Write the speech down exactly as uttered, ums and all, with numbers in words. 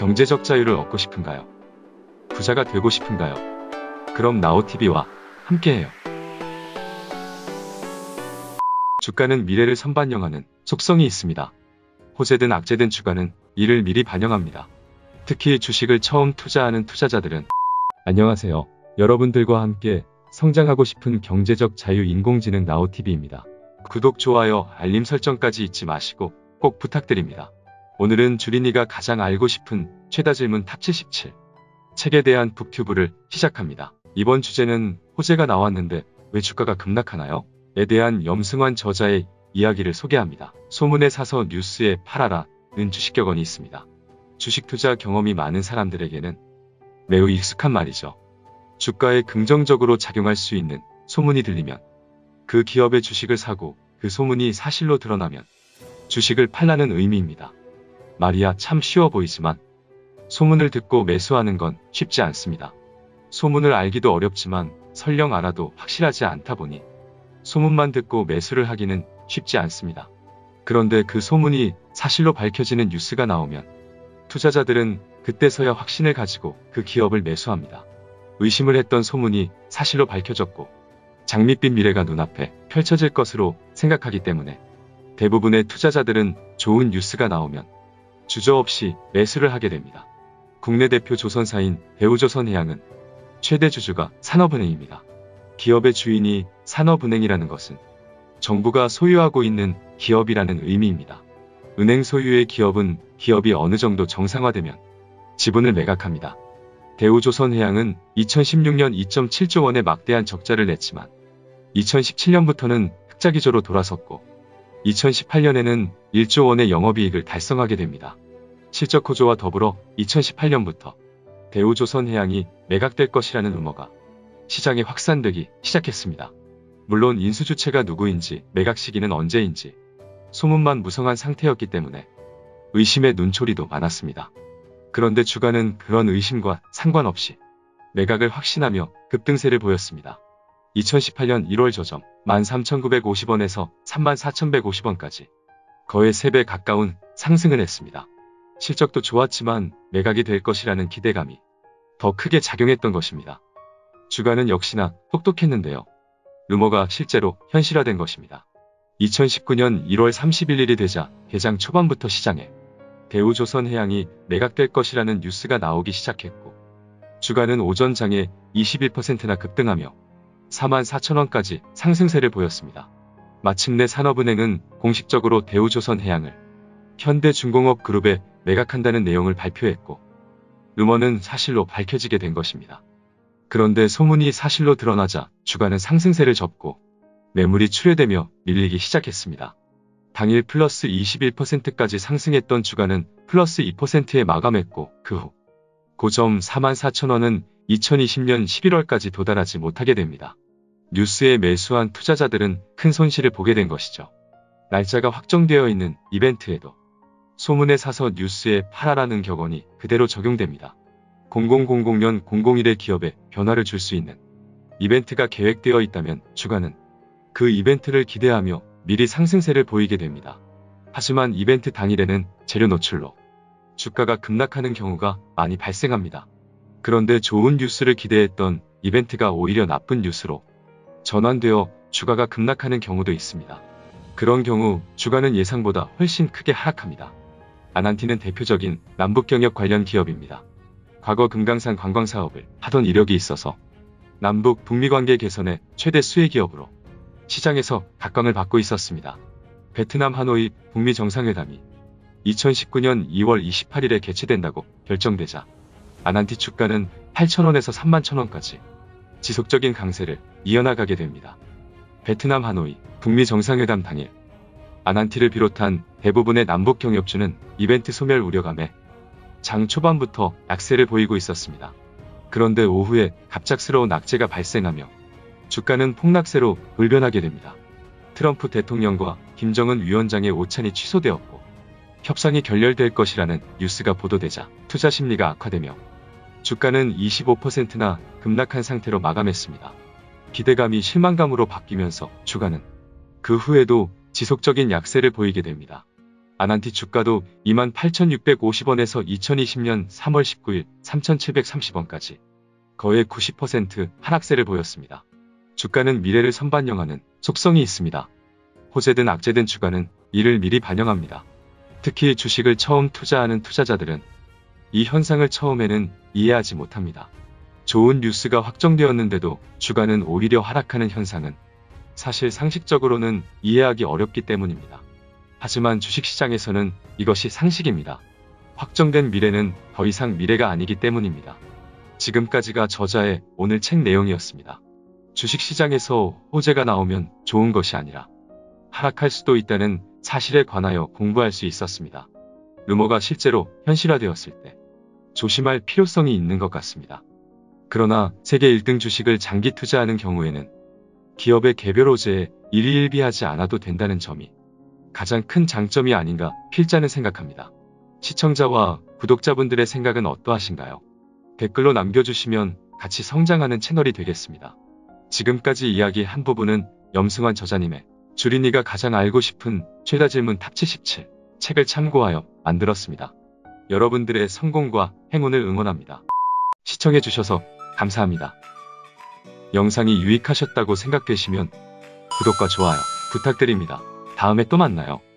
경제적 자유를 얻고 싶은가요? 부자가 되고 싶은가요? 그럼 나우티비와 함께해요. 주가는 미래를 선반영하는 속성이 있습니다. 호재든 악재든 주가는 이를 미리 반영합니다. 특히 주식을 처음 투자하는 투자자들은 안녕하세요. 여러분들과 함께 성장하고 싶은 경제적 자유 인공지능 나우티비입니다. 구독, 좋아요, 알림 설정까지 잊지 마시고 꼭 부탁드립니다. 오늘은 주린이가 가장 알고 싶은 최다 질문 탑 칠십칠 책에 대한 북튜브를 시작합니다. 이번 주제는 호재가 나왔는데 왜 주가가 급락하나요? 에 대한 염승환 저자의 이야기를 소개합니다. 소문에 사서 뉴스에 팔아라는 주식 격언이 있습니다. 주식 투자 경험이 많은 사람들에게는 매우 익숙한 말이죠. 주가에 긍정적으로 작용할 수 있는 소문이 들리면 그 기업의 주식을 사고 그 소문이 사실로 드러나면 주식을 팔라는 의미입니다. 말이야 참 쉬워 보이지만 소문을 듣고 매수하는 건 쉽지 않습니다. 소문을 알기도 어렵지만 설령 알아도 확실하지 않다 보니 소문만 듣고 매수를 하기는 쉽지 않습니다. 그런데 그 소문이 사실로 밝혀지는 뉴스가 나오면 투자자들은 그때서야 확신을 가지고 그 기업을 매수합니다. 의심을 했던 소문이 사실로 밝혀졌고 장밋빛 미래가 눈앞에 펼쳐질 것으로 생각하기 때문에 대부분의 투자자들은 좋은 뉴스가 나오면 주저없이 매수를 하게 됩니다. 국내 대표 조선사인 대우조선해양은 최대 주주가 산업은행입니다. 기업의 주인이 산업은행이라는 것은 정부가 소유하고 있는 기업이라는 의미입니다. 은행 소유의 기업은 기업이 어느 정도 정상화되면 지분을 매각합니다. 대우조선해양은 이천십육 년 이 점 칠조 원의 막대한 적자를 냈지만 이천십칠 년부터는 흑자 기조로 돌아섰고 이천십팔 년에는 일조 원의 영업이익을 달성하게 됩니다. 실적 호조와 더불어 이천십팔 년부터 대우조선해양이 매각될 것이라는 루머가 시장에 확산되기 시작했습니다. 물론 인수주체가 누구인지 매각 시기는 언제인지 소문만 무성한 상태였기 때문에 의심의 눈초리도 많았습니다. 그런데 주가는 그런 의심과 상관없이 매각을 확신하며 급등세를 보였습니다. 이천십팔 년 일월 저점 만 삼천구백오십 원에서 삼만 사천백오십 원까지 거의 세 배 가까운 상승을 했습니다. 실적도 좋았지만 매각이 될 것이라는 기대감이 더 크게 작용했던 것입니다. 주가는 역시나 똑똑했는데요. 루머가 실제로 현실화된 것입니다. 이천십구 년 일월 삼십일일이 되자 개장 초반부터 시장에 대우조선해양이 매각될 것이라는 뉴스가 나오기 시작했고 주가는 오전장에 이십일 퍼센트나 급등하며 사만 사천 원까지 상승세를 보였습니다. 마침내 산업은행은 공식적으로 대우조선해양을 현대중공업그룹에 매각한다는 내용을 발표했고 루머는 사실로 밝혀지게 된 것입니다. 그런데 소문이 사실로 드러나자 주가는 상승세를 접고 매물이 출회되며 밀리기 시작했습니다. 당일 플러스 이십일 퍼센트까지 상승했던 주가는 플러스 이 퍼센트에 마감했고 그 후 고점 사만 사천 원은 이천이십 년 십일월까지 도달하지 못하게 됩니다. 뉴스에 매수한 투자자들은 큰 손실을 보게 된 것이죠. 날짜가 확정되어 있는 이벤트에도 소문에 사서 뉴스에 팔아라는 격언이 그대로 적용됩니다. 공공공공 년 공공일에 기업에 변화를 줄 수 있는 이벤트가 계획되어 있다면 주가는 그 이벤트를 기대하며 미리 상승세를 보이게 됩니다. 하지만 이벤트 당일에는 재료 노출로 주가가 급락하는 경우가 많이 발생합니다. 그런데 좋은 뉴스를 기대했던 이벤트가 오히려 나쁜 뉴스로 전환되어 주가가 급락하는 경우도 있습니다. 그런 경우 주가는 예상보다 훨씬 크게 하락합니다. 아난티는 대표적인 남북경협 관련 기업입니다. 과거 금강산 관광사업을 하던 이력이 있어서 남북 북미 관계 개선의 최대 수혜 기업으로 시장에서 각광을 받고 있었습니다. 베트남 하노이 북미 정상회담이 이천십구 년 이월 이십팔일에 개최된다고 결정되자 아난티 주가는 팔천 원에서 삼만 천 원까지 지속적인 강세를 이어나가게 됩니다. 베트남 하노이 북미 정상회담 당일 아난티를 비롯한 대부분의 남북 경협주는 이벤트 소멸 우려감에 장 초반부터 약세를 보이고 있었습니다. 그런데 오후에 갑작스러운 악재가 발생하며 주가는 폭락세로 돌변하게 됩니다. 트럼프 대통령과 김정은 위원장의 오찬이 취소되었고 협상이 결렬될 것이라는 뉴스가 보도되자 투자 심리가 악화되며 주가는 이십오 퍼센트나 급락한 상태로 마감했습니다. 기대감이 실망감으로 바뀌면서 주가는 그 후에도 지속적인 약세를 보이게 됩니다. 아난티 주가도 이만 팔천육백오십 원에서 이천이십 년 삼월 십구일 삼천칠백삼십 원까지 거의 구십 퍼센트 하락세를 보였습니다. 주가는 미래를 선반영하는 속성이 있습니다. 호재든 악재든 주가는 이를 미리 반영합니다. 특히 주식을 처음 투자하는 투자자들은 이 현상을 처음에는 이해하지 못합니다. 좋은 뉴스가 확정되었는데도 주가는 오히려 하락하는 현상은 사실 상식적으로는 이해하기 어렵기 때문입니다. 하지만 주식시장에서는 이것이 상식입니다. 확정된 미래는 더 이상 미래가 아니기 때문입니다. 지금까지가 저자의 오늘 책 내용이었습니다. 주식시장에서 호재가 나오면 좋은 것이 아니라 하락할 수도 있다는 사실에 관하여 공부할 수 있었습니다. 루머가 실제로 현실화되었을 때 조심할 필요성이 있는 것 같습니다. 그러나 세계 일 등 주식을 장기 투자하는 경우에는 기업의 개별 호재에 일희일비하지 않아도 된다는 점이 가장 큰 장점이 아닌가 필자는 생각합니다. 시청자와 구독자분들의 생각은 어떠하신가요? 댓글로 남겨주시면 같이 성장하는 채널이 되겠습니다. 지금까지 이야기한 부분은 염승환 저자님의 주린이가 가장 알고 싶은 최다 질문 탑 칠십칠 책을 참고하여 만들었습니다. 여러분들의 성공과 행운을 응원합니다. 시청해주셔서 감사합니다. 영상이 유익하셨다고 생각되시면 구독과 좋아요 부탁드립니다. 다음에 또 만나요.